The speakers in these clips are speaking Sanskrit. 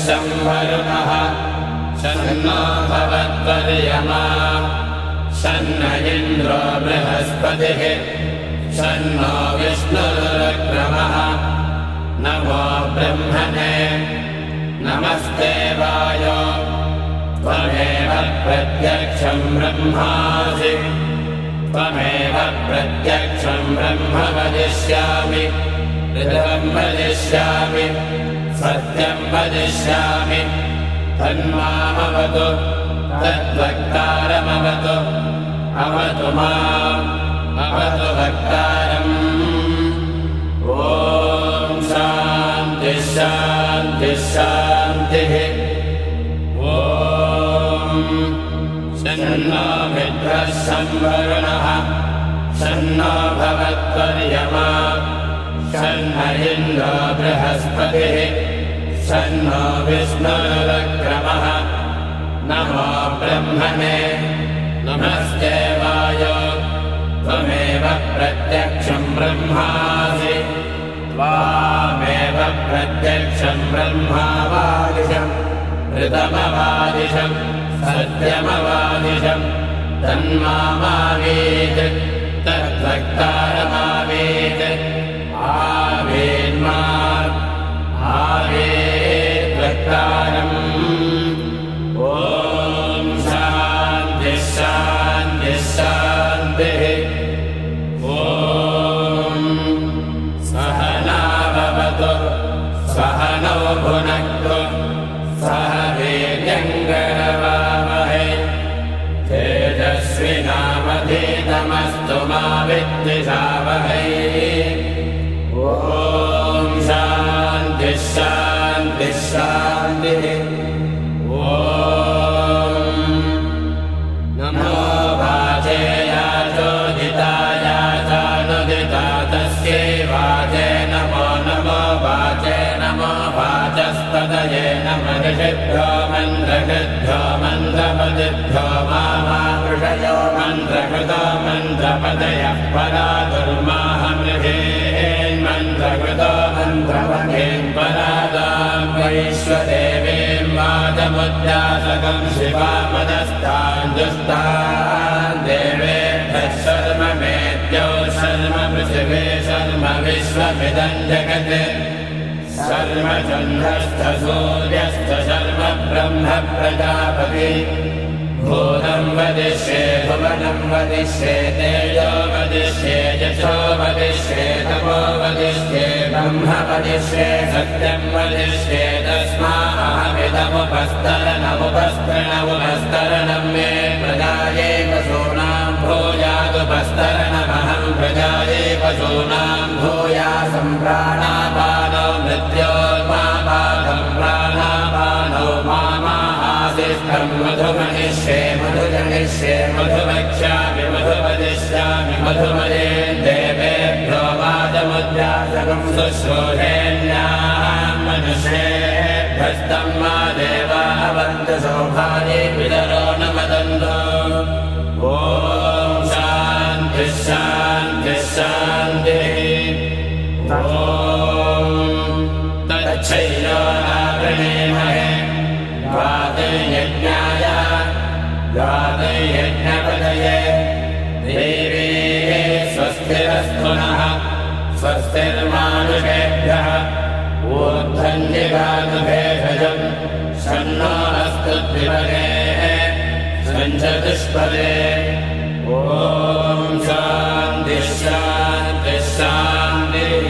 संवरुणः शन्नो भवत्वर्यमा शन्न इन्द्रो बृहस्पतिः शन्नो विष्णुरुक्रमः नमो ब्रह्मणे नमस्ते वायो त्वमेव प्रत्यक्षं ब्रह्मासि त्वमेव प्रत्यक्षं ब्रह्म वदिष्यामि ऋतं वदिष्यामि सत्यं वदिष्यामि तन्मामवतु तद्वक्तारमवतु अवतु माम् अवतु वक्तारम् ॐ शान्तिः शान्तिः शान्तिः ॐ शन्नो मित्रः संवरुणः शन्नो भवत्वर्यमा शन्न इन्द्रो बृहस्पतिः शन्नो विष्णुरुक्रमः नमो ब्रह्मणे नमस्ते वायो त्वमेव प्रत्यक्षं ब्रह्मासि त्वामेव प्रत्यक्षं ब्रह्मावादिशं ऋतमवादिशं सत्यमवादिशं तन्मामावीत् तद्वक्तारमावीत् आवेन्मा आवेद्वक्तारम् ॐ शान्तिः शान्तिः शान्तिः ॐ सहनाववतु सहनौ भुनक्तु सह वीर्यङ्करवावहै तेजस्विनावधीतमस्तु मा विद्विषावहै ॐ शान्तिः शान्तिः शान्तिः ॐ नमो वाचेया चोदिताया चानुदिता तस्यै वाचे नमो नमो वाचे नमो वाचस्पतये नमः मन्त्रकृद्भ्यो मन्त्रपदिभ्यो मामावृषयो मन्त्रकृतो मन्त्रपदयः परादुर्माहमृहेन्मन्त्रकृतो मन्त्रपदेन् परादां वैश्वदेवीं वाचमुद्यासकं शिवामदस्तान् दुष्टान् देवेभ्यः शर्म मेद्यौ शर्म पृथिवे शर्म विश्वमिदं जगत् शर्म चन्द्रश्च सूर्यश्च शर्म ब्रह्म प्रजापति भूतं वदिष्ये भुवनं वदिष्ये तेजो वदिष्ये यशो वदिष्ये तपो वदिष्ये ब्रह्म वदिष्ये सत्यं वदिष्ये तस्माहमिदमुपस्तरणमुपस्तरणमुपस्तरणं मे प्रजायै पशूनां भूयादुपस्तरणमहं प्रजायै पशूनां भूयासं प्राणापानो मृत्योर्मापाकं प्राणापानो मामाहासिष्ठं मधुमनिष्ये मधुजनिष्ये मधुवक्ष्यामि मधुवदिष्यामि मधुमये देवेभ्यो वाचमुद्यासकं शुश्रूषेण्यां मनुष्येभ्यस्तं मा देवा अवन्तु सौभागे पितरो न वदन्तु ॐ शान्तिः शान्तिः शान्तिः ॐ तच्छैलो नावृणीमहे गातयज्ञाय गातयज्ञपदये देवी स्वस्तिरस्तु नः स्वस्तिर्मानुषेभ्यः ऊर्ध्वञ्जिगातुभेषजं शन्नो अस्तु द्विपदे सञ्चतुष्पदे ॐ शान्तिः शान्तिः शान्तिः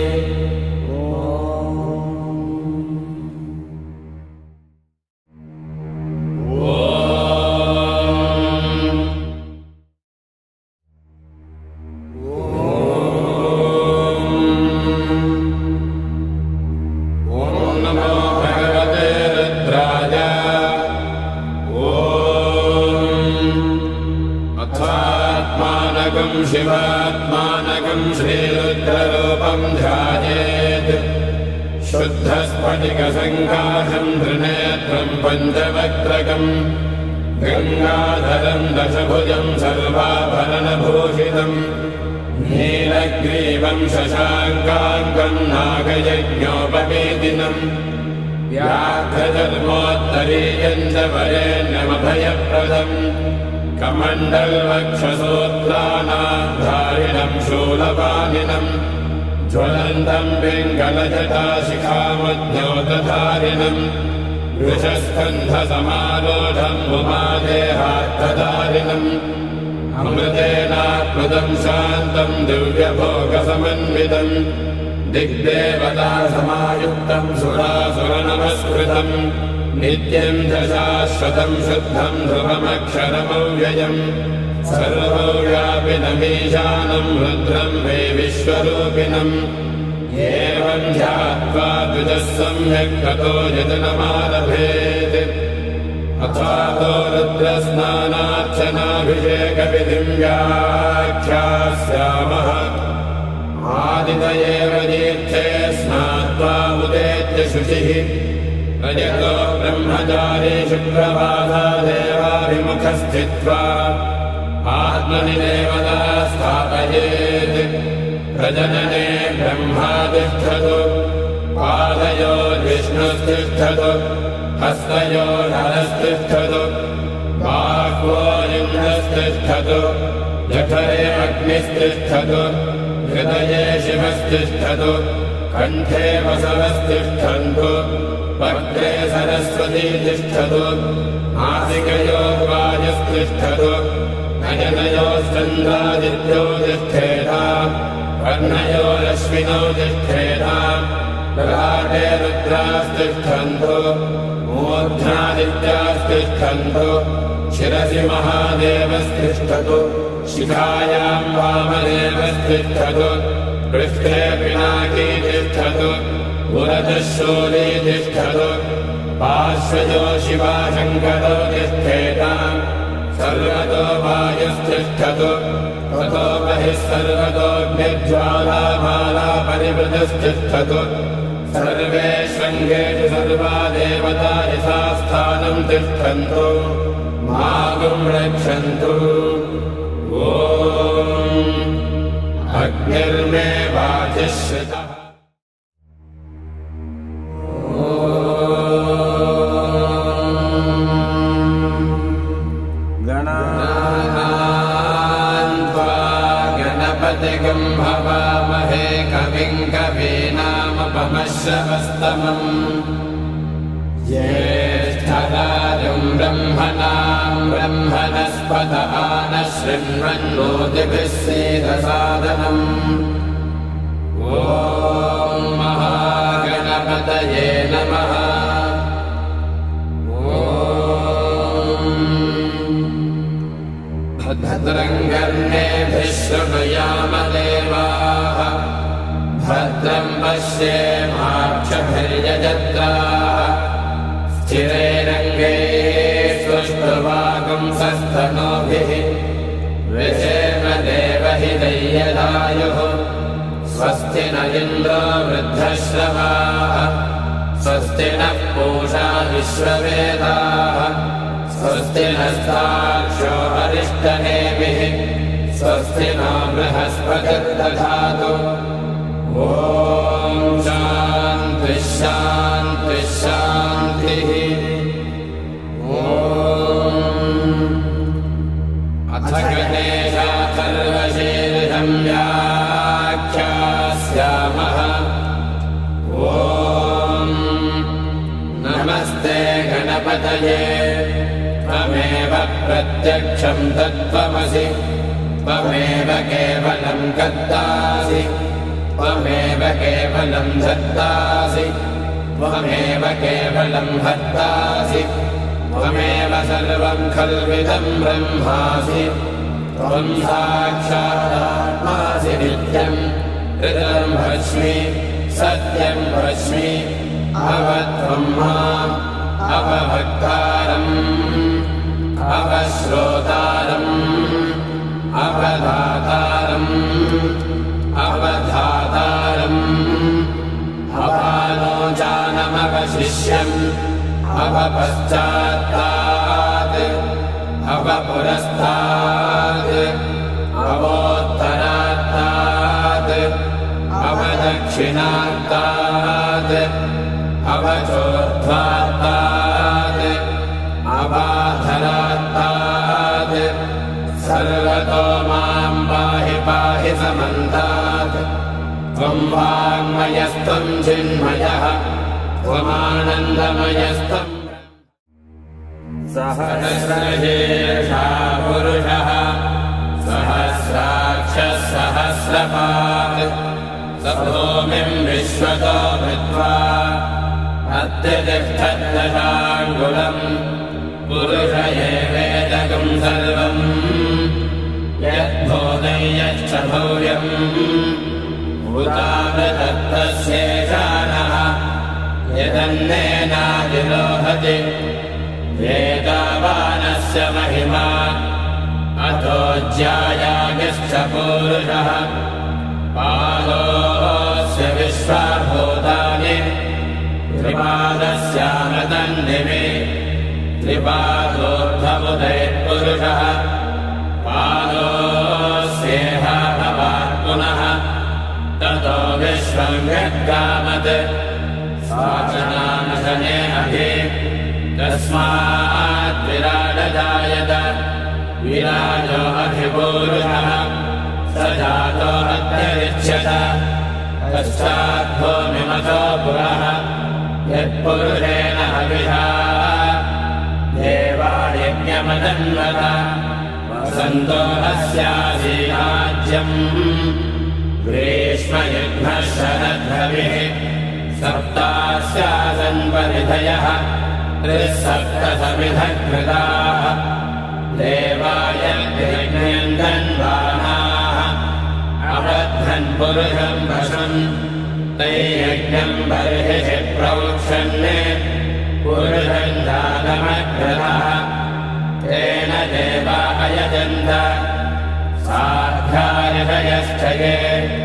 शिवात्मानकं श्रीरुद्ररूपं ध्यायेत् शुद्धस्फटिकसङ्काशं त्रिनेत्रं पञ्चवक्त्रकं गङ्गाधरं दशभुजं सर्वाभरणभूषितं नीलग्रीवं शशाङ्काङ्कं नागयज्ञोपवेदिनं व्याघ्रजन्मोत्तरीयञ्जवरेण्यमभयप्रदम् कमण्डलवक्षसूत्राणाधारिणम् शूलपाणिनम् ज्वलन्तम् पिङ्गलजटाशिखामद्योतधारिणम् वृषस्कन्धसमारोढम् उमादेहार्थधारिणम् अमृतेनात्मदम् शान्तम् दिव्यभोगसमन्वितम् दिग्देवतासमायुक्तम् सुरासुरनमस्कृतम् नित्यम् च शाश्वतम् शुद्धम् ध्रुवमक्षरमव्ययम् सर्वव्यापिनमीशानम् रुद्रम् वै विश्वरूपिणम् एवम् ध्यात्वा द्विजः सम्यक् ततो यजनमारभेत् अथातो रुद्रस्नानार्चनाभिषेकविधिम् व्याख्यास्यामः आदितयेव तीर्थे स्नात्वा उदेत्य शुचिः रजतो ब्रह्मचारी शुक्रवासा देवाभिमुखः स्थित्वा आत्मनि देवता स्थापयेत् प्रजनने ब्रह्मा तिष्ठतु पादयोर्विष्णुस्तिष्ठतु हस्तयोर्हरस्तिष्ठतु बाह्वोरिन्द्रस्तिष्ठतु जठरे अग्निस्तिष्ठतु हृदये शिवस्तिष्ठतु कण्ठे वसवस्तिष्ठन्तु वक्त्रे सरस्वती तिष्ठतु नासिकयोर्वायुस्तिष्ठतु नयनयोश्चन्द्रादित्यो तिष्ठेताम् कर्णयोरश्विनौ तिष्ठेताम् ललाटे रुद्रास्तिष्ठन्तु मूर्ध्नादित्यास्तिष्ठन्तु शिरसि महादेवस्तिष्ठतु शिखायाम् वामदेवस्तिष्ठतु पृष्ठे पिनाकी तिष्ठतु पुरतः शूली तिष्ठतु पार्श्वजो शिवाशङ्करो तिष्ठेताम् सर्वतो वायुस्तिष्ठतु ततो बहिः सर्वतोऽग्निज्वालामाला परिवृतस्तिष्ठतु सर्वेष्वङ्गेषु सर्वा देवता यथास्थानम् तिष्ठन्तु मागुम् रक्षन्तु ॐ अग्निर्मे वाचिश्रितः गणपतिगम् भवामहे कविम् कवीनामुपमश्रवस्तमम् ज्येष्ठराजम् ब्रह्मणाम् ब्रह्मणस्पत नः शृण्वन्नोतिभिः सीदसादनम् ॐ महागणपतये नमः। भद्रम् कर्णेभिः शृणुयाम देवाः भद्रम् पश्येमाक्षभिर्यजत्राः स्थिरैरङ्गैः सुष्ठुवागुंसस्तनूभिः विषेम देवहितैर्यदायुः स्वस्ति न इन्द्रो वृद्धश्रवाः स्वस्ति नः पूषा विश्ववेदाः स्वस्ति नस्ताक्षो अरिष्टनेमिः स्वस्ति नो बृहस्पतिर्दधातु ॐ शान्तिः शान्तिः शान्तिः। अथ गणेशाथर्वशीर्षम् व्याख्यास्यामः। ॐ नमस्ते गणपतये त्वमेव प्रत्यक्षम् तत्त्वमसि त्वमेव केवलम् कर्तासि त्वमेव केवलम् धर्तासि त्वमेव केवलम् हर्तासि त्वमेव सर्वम् खल्विदम् ब्रह्मासि त्वम् साक्षादात्मासि नित्यम् ऋतम् भस्मि सत्यम् भस्मि अवत्वम् माम् अवभक्तारम् अवश्रोतारम् अवधातारम् अवधातारम् अवालोचानमवशिष्यम् अवपश्चात्तात् अवपुरस्तात् अवोत्तरात्तात् अवदक्षिणात्तात् अवचोर्ध्व स्वात्तात् अपाधरात्तात् सर्वतो मां पाहि पाहि समन्तात् त्वं वाङ्मयस्त्वं चिन्मयः त्वमानन्दमयस्त्वं सहस्रशीर्षा पुरुषः सहस्राक्षः सहस्रपात् स भूमिं विश्वतो भृत्वा अत्यतिष्ठद्दशाङ्गुलम् पुरुष एवेदकं सर्वम् यद्भूतं यच्च भव्यम् भूतामृतत्तस्येषानः यदन्नेनादिरोहति वेदावानस्य महिमा अतो ज्यायागिश्च पुरुषः पादोऽस्य विश्वाभूतानि त्रिपादस्यामृतन्दिवे त्रिपादोऽर्थमुदयत्पुरुषः पादोऽस्येह भवात् पुनः ततो विश्वं यद्गामत् साचनानशने अभि तस्मात् विराडजायत विराजो अधिपूरुषः स जातो अत्यरिच्यत पश्चाद्भूमिमतो पुरः यत्पुरुषेण हविषा देवायज्ञमदन्वत वसन्तो अस्यासीराज्यम् ग्रीष्मयुग्मः शरद्भविः सप्तास्यासन् परिधयः त्रिसप्तसमिधः कृताः देवाय धन्वानाः अबद्धन् पुरुषं वशम् तैयज्ञं बर्हिः प्रोक्षन् पुरुषं दानमग्रतः तेन देवा अयजन्त साध्यायषयश्चये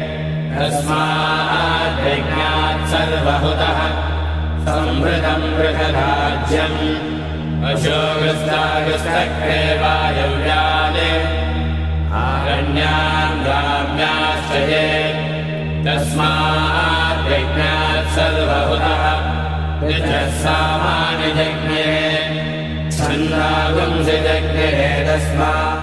तस्मात् यज्ञात् सर्वहुतः संवृतं वृषराज्यम् अशोगस्तागस्तक्रे वायव्याने आरण्यां ग्राम्याश्च ये तस्मात् यज्ञात् सर्वहुतः ऋचः सामानि यज्ञे छन्दागुंसि यज्ञे तस्मात्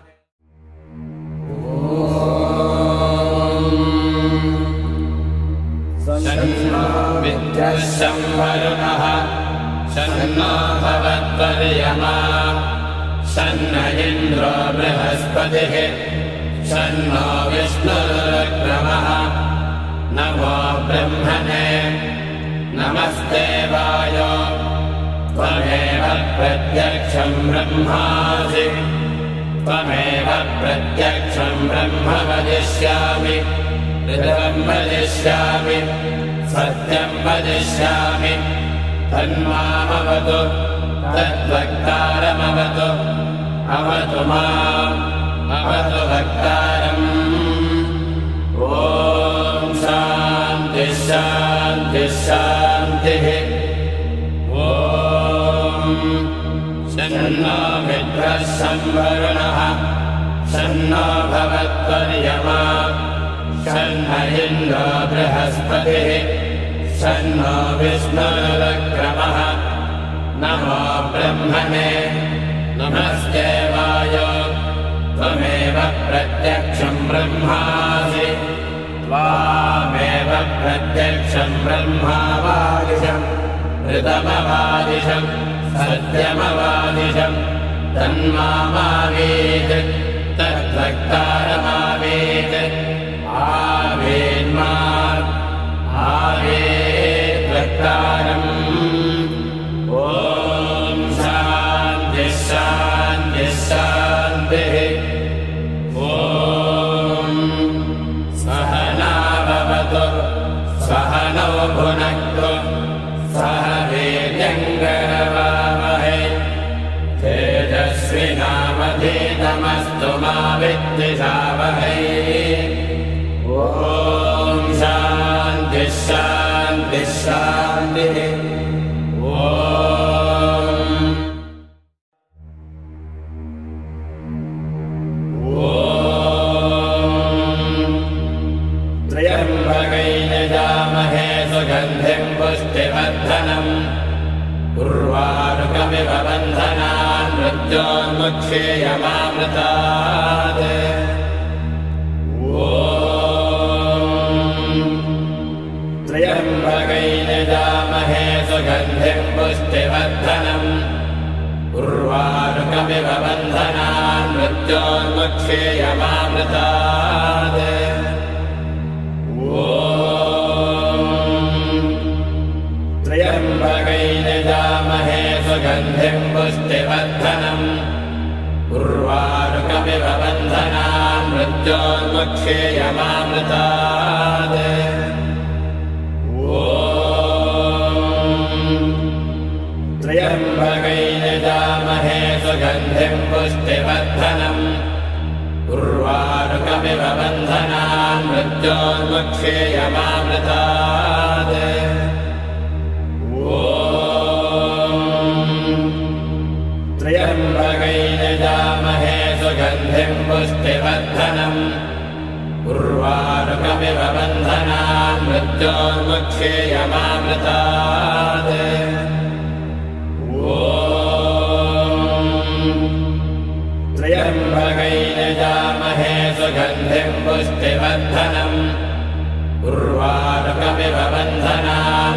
विद्यः संवरुणः शन्नो भवत्वर्यमा शन्न इन्द्रो बृहस्पतिः शन्नो विष्णुरुक्रमः नमो ब्रह्मणे नमस्ते वायो त्वमेव प्रत्यक्षं ब्रह्मासि त्वमेव प्रत्यक्षं ब्रह्म वदिष्यामि ऋतं वदिष्यामि सत्यं वदिष्यामि तन्मामवतु तद्वक्तारमवतु अवतु माम् अवतु वक्तारम् ॐ शान्तिः शान्तिः शान्तिः ॐ शन्नो मित्रः संवरुणः शन्नो भवत्वर्यमा शन्न इन्द्रो बृहस्पतिः शन्नो विष्णुरुक्रमः नमो ब्रह्मणे नमस्ते वायो त्वमेव प्रत्यक्षं ब्रह्मासि त्वामेव प्रत्यक्षं ब्रह्मावादिशम् ऋतमवादिशम् सत्यमवादिशम् तन्मामावीत् तद्वक्तारमावीत् आवेन्मा आवेद्वक्तारम् ॐ शान्तिः शान्तिः शान्तिः ॐ सहनाववतु सहनौ भुनक्तु सह वीर्यङ्करवावहै तेजस्विनावधीतमस्तु मा विद्विषावहै ॐ शान्तिः शान्तिः शान्तिः ॐ त्र्यम्बकै यजामहे सुगन्धिं पुष्टिवर्धनम् उर्वारुकमिव बन्धनान् मृत्योन्मुक्षेयमामृतात् त्र्यम्बकैर्यजामहे सुगन्धिम् पुष्टिवर्धनम् उर्वारुकमिव बन्धनान् मृत्योन्मुक्षेयमामृतात् त्र्यम्बकैर्यजामहे सुगन्धिम् पुष्टिवर्धनम् उर्वारुकमिव बन्धनान् मृत्योन्मुक्षेयमामृतात् त्र्यम्बकैर्यजामहे सुगन्धिम् पुष्टिवर्धनम् उर्वारुकमिव बन्धनान् मृत्योन्मुक्षेयमामृतात् त्र्यम्बकैर्यजामहे सुगन्धिम् पुष्टिवर्धनम् उर्वारुकमिव बन्धनान् मृत्योन्मुक्षेयमामृतात् त्र्यम्बकैर्यजामहे सुगन्धिम् पुष्टिवर्धनम् उर्वारुकमिव बन्धनान्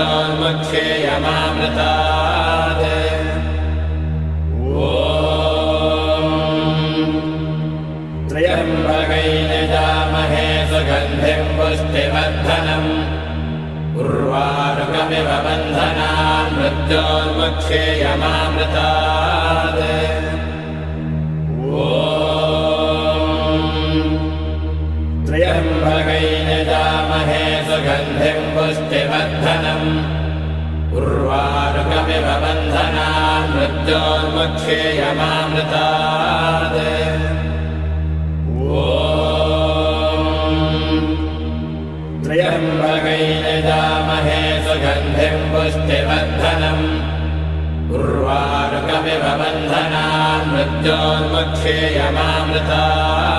मृत्योन्मुक्षेयमामृतात् त्र्यम्बकैर्यजामहे सुगन्धिम् पुष्टिवर्धनम् उर्वारुकमिव बन्धनान् मृत्योन्मुक्षेयमामृतात् त्र्यम्बकैर्यजामहे सुगन्धिम् पुष्टिवर्धनम् उर्वारुकमिव बन्धनान् मृत्योन्मुक्षेयमामृतात् त्र्यम्बकैर्यजामहे सुगन्धिम् पुष्टिवर्धनम् उर्वारुकमिव बन्धनान् मृत्योन्मुक्षेयमामृतात्